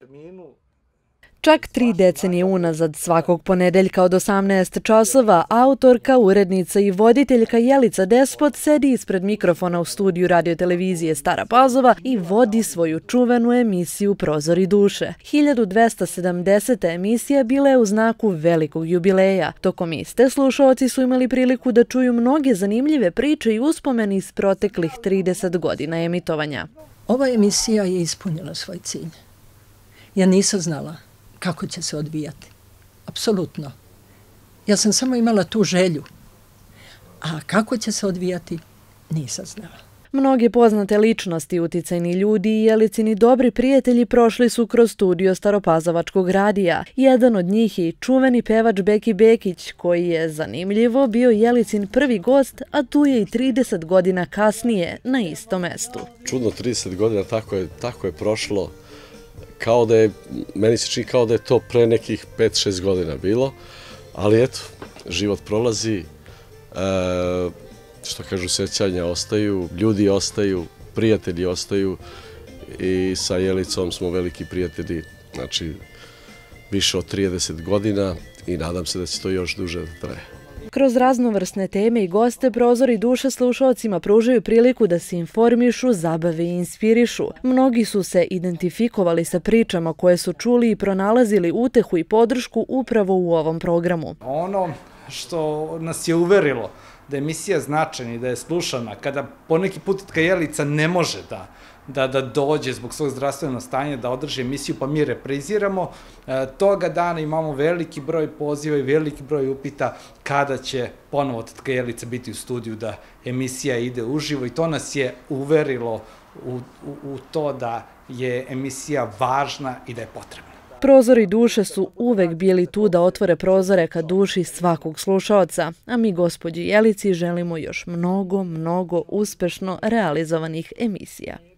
Čak 3 decenije unazad, svakog ponedeljka od 18 časova, autorka, urednica i voditeljka Jelica Despot sedi ispred mikrofona u studiju radiotelevizije Stara Pazova i vodi svoju čuvenu emisiju Prozori duše. 1270. emisija bila je u znaku velikog jubileja. Tokom iste, slušaoci su imali priliku da čuju mnoge zanimljive priče i uspomeni iz proteklih 30 godina emitovanja. Ova emisija je ispunila svoj cilj. Ja nisam znala kako će se odvijati. Apsolutno. Ja sam samo imala tu želju. A kako će se odvijati, nisam znala. Mnoge poznate ličnosti, uticajni ljudi i Jelicini dobri prijatelji prošli su kroz studio Staropazovačkog radija. Jedan od njih je i čuveni pevač Beki Bekić, koji je, zanimljivo, bio Jelicin prvi gost, a tu je i 30 godina kasnije na istom mestu. Čudno, 30 godina, tako je prošlo. Meni se čini kao da je to pre nekih 5-6 godina bilo, ali eto, život prolazi, što kažu, sećanja ostaju, ljudi ostaju, prijatelji ostaju i sa Jelicom smo veliki prijatelji, znači više od 30 godina i nadam se da će to još duže da traje. Kroz raznovrsne teme i goste Prozori duše slušaocima pružaju priliku da se informišu, zabave i inspirišu. Mnogi su se identifikovali sa pričama koje su čuli i pronalazili utehu i podršku upravo u ovom programu. Ono što nas je uverilo da je emisija značajna i da je slušana, kada poneki put Jelica ne može da dođe zbog svog zdravstvenog stanja, da održi emisiju, pa mi repriziramo. Toga dana imamo veliki broj poziva i veliki broj upita kada će ponovo Tetka Jelica biti u studiju, da emisija ide uživo i to nas je uverilo u to da je emisija važna i da je potrebna. Prozori duše su uvek bili tu da otvore prozore ka duši svakog slušaoca, a mi gospođi Jelici želimo još mnogo uspešno realizovanih emisija.